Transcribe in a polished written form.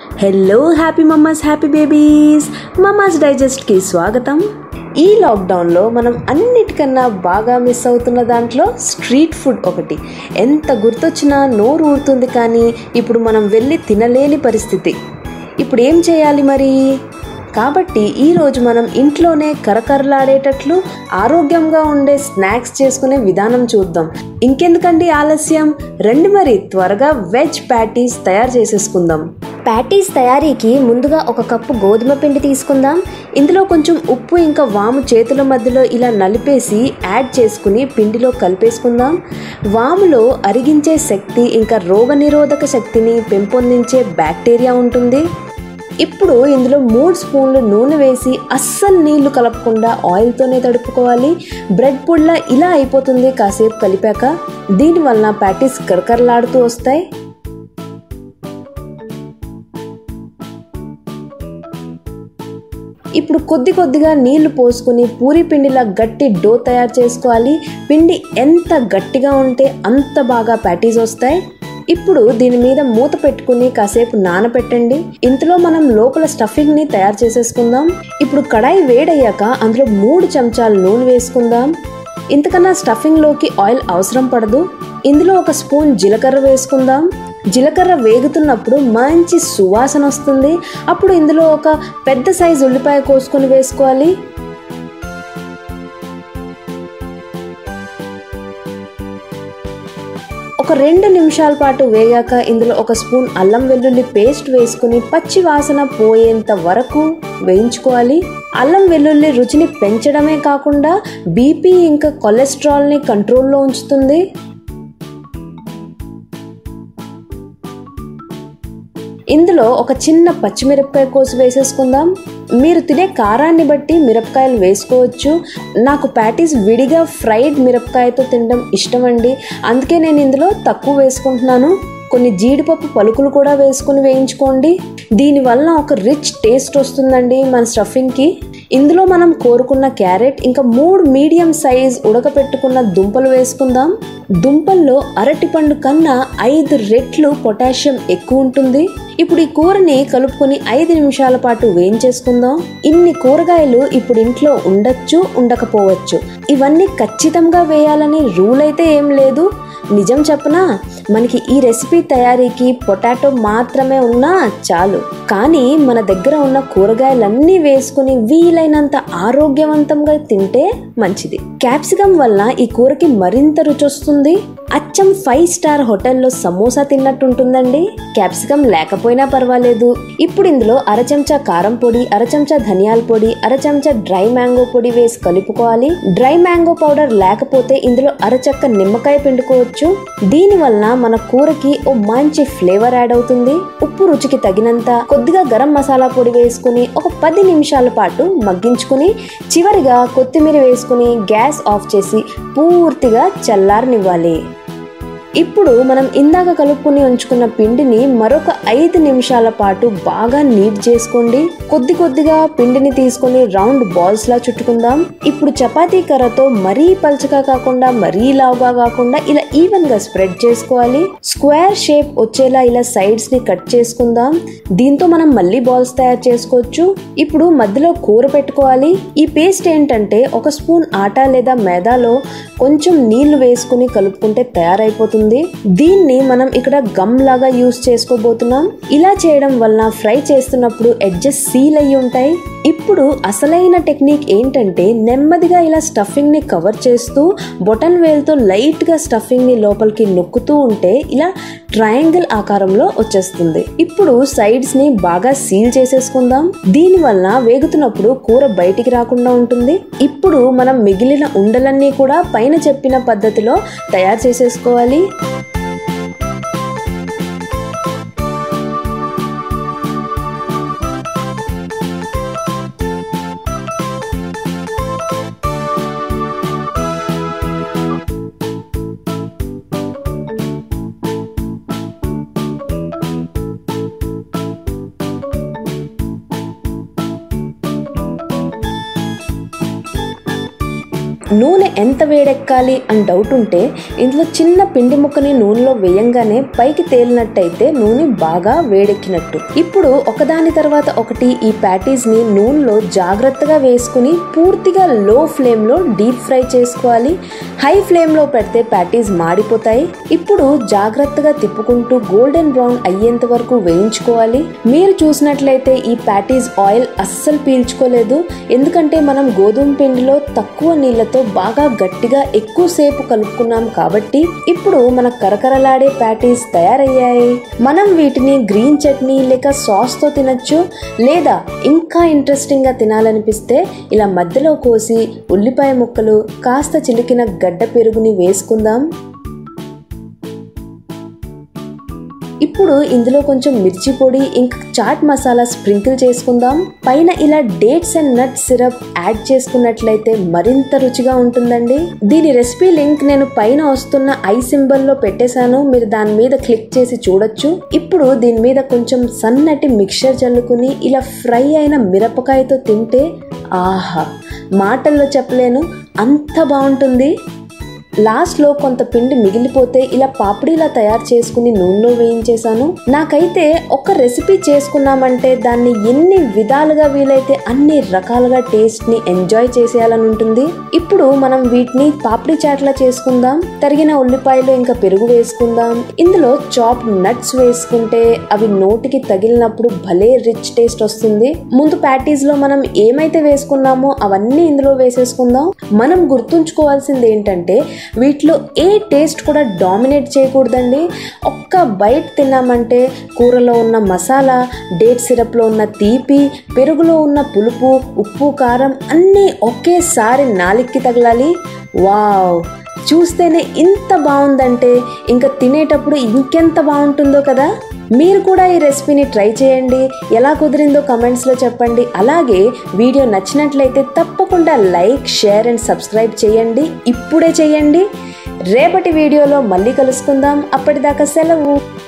Hello happy mommas happy babies, mommas డైజెస్ట్కి స్వాగతం. ఈ లాక్డౌన్లో మనం అన్నిటికన్నా బాగా మిస్ అవుతున్న దాంట్లో స్ట్రీట్ ఫుడ్ ఒకటి. ఎంత గుర్తొచ్చినా నోరు ఊరుతుంది, కానీ ఇప్పుడు మనం వెళ్ళి తినలేని పరిస్థితి. ఇప్పుడు ఏం చేయాలి మరి? కాబట్టి ఈరోజు మనం ఇంట్లోనే కరకరలాడేటట్లు ఆరోగ్యంగా ఉండే స్నాక్స్ చేసుకునే విధానం చూద్దాం. ఇంకెందుకండి ఆలస్యం, రండి మరి త్వరగా వెజ్ ప్యాటీస్ తయారు చేసేసుకుందాం. ప్యాటీస్ తయారీకి ముందుగా 1 కప్పు గోధుమ పిండి తీసుకుందాం. ఇందులో కొంచెం ఉప్పు ఇంకా వాము చేతుల మధ్యలో ఇలా నలిపేసి యాడ్ చేసుకుని పిండిలో కలిపేసుకుందాం. వాములో అరిగించే శక్తి ఇంకా రోగనిరోధక శక్తిని పెంపొందించే బ్యాక్టీరియా ఉంటుంది. ఇప్పుడు ఇందులో 3 స్పూన్లు నూనె వేసి అస్సలు నీళ్లు కలపకుండా ఆయిల్తోనే తడుపుకోవాలి. బ్రెడ్ పొడిలా ఇలా అయిపోతుంది కాసేపు కలిపాక. దీనివల్ల ప్యాటీస్ కరకరలాడుతూ వస్తాయి. ఇప్పుడు కొద్దిగా నీళ్లు పోసుకుని పూరి పిండిలా గట్టి డో తయారు చేసుకోవాలి. పిండి ఎంత గట్టిగా ఉంటే అంత బాగా ప్యాటీస్ వస్తాయి. ఇప్పుడు దీని మీద మూత పెట్టుకుని కాసేపు నానబెట్టండి. ఇంతలో మనం లోపల స్టఫింగ్ ని తయారు చేసేసుకుందాం. ఇప్పుడు కడాయి వేడయ్యాక అందులో 3 చెంచాలు నూనె వేసుకుందాం. ఇంతకన్నా స్టఫింగ్ లోకి ఆయిల్ అవసరం పడదు. ఇందులో 1 స్పూన్ జీలకర్ర వేసుకుందాం. జీలకర్ర వేగుతున్నప్పుడు మంచి సువాసన వస్తుంది. అప్పుడు ఇందులో 1 పెద్ద సైజు ఉల్లిపాయ కోసుకొని వేసుకోవాలి. ఒక 2 నిమిషాల పాటు వేగాక ఇందులో 1 స్పూన్ అల్లం వెల్లుల్లి పేస్ట్ వేసుకుని పచ్చి వాసన పోయేంత వరకు వేయించుకోవాలి. అల్లం వెల్లుల్లి రుచిని పెంచడమే కాకుండా బీపీ ఇంకా కొలెస్ట్రాల్ని కంట్రోల్లో ఉంచుతుంది. ఇందులో 1 చిన్న పచ్చిమిరపకాయ కోసి వేసేసుకుందాం. మీరు తినే కారాన్ని బట్టి మిరపకాయలు వేసుకోవచ్చు. నాకు ప్యాటీస్ విడిగా ఫ్రైడ్ మిరపకాయతో తినడం ఇష్టం అండి, అందుకే నేను ఇందులో తక్కువ వేసుకుంటున్నాను. కొన్ని జీడిపప్పు పలుకులు కూడా వేసుకుని వేయించుకోండి. దీనివల్ల ఒక రిచ్ టేస్ట్ వస్తుందండి మన స్టఫింగ్కి. ఇందులో మనం కోరుకున్న క్యారెట్ ఇంకా 3 మీడియం సైజ్ ఉడకపెట్టుకున్న దుంపలు వేసుకుందాం. దుంపల్లో అరటిపండు కన్నా 5 రెట్లు పొటాషియం ఎక్కువ ఉంటుంది. ఇప్పుడు ఈ కూరని కలుపుకొని 5 నిమిషాల పాటు వేయించేసుకుందాం. ఇన్ని కూరగాయలు ఇప్పుడు ఇంట్లో ఉండొచ్చు, ఉండకపోవచ్చు. ఇవన్నీ ఖచ్చితంగా వేయాలని రూల్ అయితే ఏం లేదు. నిజం చెప్పనా, మనకి ఈ రెసిపీ తయారీకి పొటాటో మాత్రమే ఉన్నా చాలు. కానీ మన దగ్గర ఉన్న కూరగాయలన్నీ వేసుకుని వీలైనంత ఆరోగ్యవంతంగా తింటే మంచిది. క్యాప్సికం వల్ల ఈ కూరకి మరింత రుచి వస్తుంది. అచ్చం 5 స్టార్ హోటల్లో సమోసా తిన్నట్టు ఉంటుందండి. క్యాప్సికం లేకపోయినా పర్వాలేదు. ఇప్పుడు ఇందులో 1/2 చెంచా కారం పొడి, 1/2 చెంచా ధనియాల పొడి, 1/2 చెంచా డ్రై మ్యాంగో పొడి వేసి కలుపుకోవాలి. డ్రై మ్యాంగో పౌడర్ లేకపోతే ఇందులో 1/2 చెక్క నిమ్మకాయ పిండుకోవచ్చు. దీనివల్ల మన కూరకి ఓ మంచి ఫ్లేవర్ యాడ్ అవుతుంది. ఉప్పు రుచికి తగినంత, కొద్దిగా గరం మసాలా పొడి వేసుకుని ఒక 10 నిమిషాల పాటు మగ్గించుకుని చివరిగా కొత్తిమీర వేసుకుని గ్యాస్ ఆఫ్ చేసి పూర్తిగా చల్లారనివ్వాలి. ఇప్పుడు మనం ఇందాక కలుపుకుని ఉంచుకున్న పిండిని మరొక 5 నిమిషాల పాటు బాగా నీట్ చేసుకోండి. కొద్దిగా పిండిని తీసుకొని రౌండ్ బాల్స్ లా చుట్టుకుందాం. ఇప్పుడు చపాతీ కర్రతో మరీ పల్చగా కాకుండా మరీ లావుగా కాకుండా ఇలా ఈవెన్ గా స్ప్రెడ్ చేసుకోవాలి. స్క్వేర్ షేప్ వచ్చేలా ఇలా సైడ్స్ ని కట్ చేసుకుందాం. దీంతో మనం మళ్ళీ బాల్స్ తయారు చేసుకోవచ్చు. ఇప్పుడు మధ్యలో కూర పెట్టుకోవాలి. ఈ పేస్ట్ ఏంటంటే 1 స్పూన్ ఆటా లేదా మైదాలో కొంచెం నీళ్లు వేసుకుని కలుపుకుంటే తయారైపోతుంది. దీన్ని మనం ఇక్కడ గమ్ లాగా యూస్ చేసుకోబోతున్నాం. ఇలా చేయడం వల్ల ఫ్రై చేస్తున్నప్పుడు ఎడ్జెస్ సీల్ అయ్యి ఉంటాయి. ఇప్పుడు అసలైన టెక్నిక్ ఏంటంటే నెమ్మదిగా ఇలా స్టఫింగ్ ని కవర్ చేస్తూ బొటన్ వేల్తో లైట్ గా స్టఫింగ్ ని లోపలికి నొక్కుతూ ఉంటే ఇలా ట్రయాంగిల్ ఆకారంలో వచ్చేస్తుంది. ఇప్పుడు సైడ్స్ ని బాగా సీల్ చేసేసుకుందాం. దీని వల్ల వేగుతున్నప్పుడు కూర బయటికి రాకుండా ఉంటుంది. ఇప్పుడు మనం మిగిలిన ఉండలన్నీ కూడా పైన చెప్పిన పద్ధతిలో తయారు చేసేసుకోవాలి. నూనె ఎంత వేడెక్కాలి అని డౌట్ ఉంటే ఇందులో చిన్న పిండి ముక్కని నూనెలో వేయంగానే పైకి తేలినట్టయితే నూనె బాగా వేడెక్కినట్టు. ఇప్పుడు ఒకదాని తర్వాత ఒకటి ఈ ప్యాటీస్ ని నూనెలో జాగ్రత్తగా వేసుకుని పూర్తిగా లో ఫ్లేమ్ లో డీప్ ఫ్రై చేసుకోవాలి. హై ఫ్లేమ్ లో పెడితే ప్యాటీస్ మాడిపోతాయి. ఇప్పుడు జాగ్రత్తగా తిప్పుకుంటూ గోల్డెన్ బ్రౌన్ అయ్యేంత వరకు వేయించుకోవాలి. మీరు చూసినట్లయితే ఈ ప్యాటీస్ ఆయిల్ అస్సలు పీల్చుకోలేదు, ఎందుకంటే మనం గోధుమ పిండిలో తక్కువ నీళ్ళతో బాగా గట్టిగా ఎక్కువసేపు కలుపుకున్నాం కాబట్టి. ఇప్పుడు మన కరకరలాడే ప్యాటీస్ తయారయ్యాయి. మనం వీటిని గ్రీన్ చట్నీ లేక సాస్ తో తినచ్చు, లేదా ఇంకా ఇంట్రెస్టింగ్ గా తినాలనిపిస్తే ఇలా మధ్యలో కోసి ఉల్లిపాయ ముక్కలు కాస్త చిలికిన గడ్డ పెరుగుని వేసుకుందాం. ఇప్పుడు ఇందులో కొంచెం మిర్చి పొడి ఇంకా చాట్ మసాలా స్ప్రింకిల్ చేసుకుందాం. పైన ఇలా dates and nut syrup add చేసుకున్నట్లయితే మరింత రుచిగా ఉంటుందండి. దీని రెసిపీ లింక్ నేను పైన వస్తున్న ఐ సింబల్ లో పెట్టేశాను, మీరు దాని మీద క్లిక్ చేసి చూడొచ్చు. ఇప్పుడు దీని మీద కొంచెం సన్నటి మిక్చర్ చల్లుకుని ఇలా ఫ్రై అయిన మిరపకాయతో తింటే ఆహా, మాటల్లో చెప్పలేను, అంత బాగుంటుంది. లాస్ట్ లో కొంత పిండి మిగిలిపోతే ఇలా పాపడీలా తయారు చేసుకుని నూనెలో వేయించేసాను. నాకైతే ఒక రెసిపీ చేసుకున్నామంటే దాన్ని ఎన్ని విధాలుగా వీలైతే అన్ని రకాలుగా టేస్ట్ ని ఎంజాయ్ చేసేయాలని ఉంటుంది. ఇప్పుడు మనం వీటిని పాపడీ చాట్లా చేసుకుందాం. తరిగిన ఉల్లిపాయలు ఇంకా పెరుగు వేసుకుందాం. ఇందులో చాప్ నట్స్ వేసుకుంటే అవి నోటికి తగిలినప్పుడు భలే రిచ్ టేస్ట్ వస్తుంది. ముందు ప్యాటీస్ లో మనం ఏమైతే వేసుకున్నామో అవన్నీ ఇందులో వేసేసుకుందాం. మనం గుర్తుంచుకోవాల్సింది ఏంటంటే వీటిలో ఏ టేస్ట్ కూడా డామినేట్ చేయకూడదండి. ఒక్క బైట్ తిన్నామంటే కూరలో ఉన్న మసాలా, డేట్ సిరప్లో ఉన్న తీపి, పెరుగులో ఉన్న పులుపు, ఉప్పు, కారం అన్నీ ఒకేసారి నాలిక్కి తగలాలి. వావ్, చూస్తేనే ఇంత బాగుందంటే ఇంకా తినేటప్పుడు ఇంకెంత బాగుంటుందో కదా. మీరు కూడా ఈ రెసిపీని ట్రై చేయండి. ఎలా కుదిరిందో కమెంట్స్లో చెప్పండి. అలాగే వీడియో నచ్చినట్లయితే తప్పకుండా లైక్, షేర్ అండ్ సబ్స్క్రైబ్ చేయండి. ఇప్పుడే చేయండి. రేపటి వీడియోలో మళ్ళీ కలుసుకుందాం. అప్పటిదాకా సెలవు.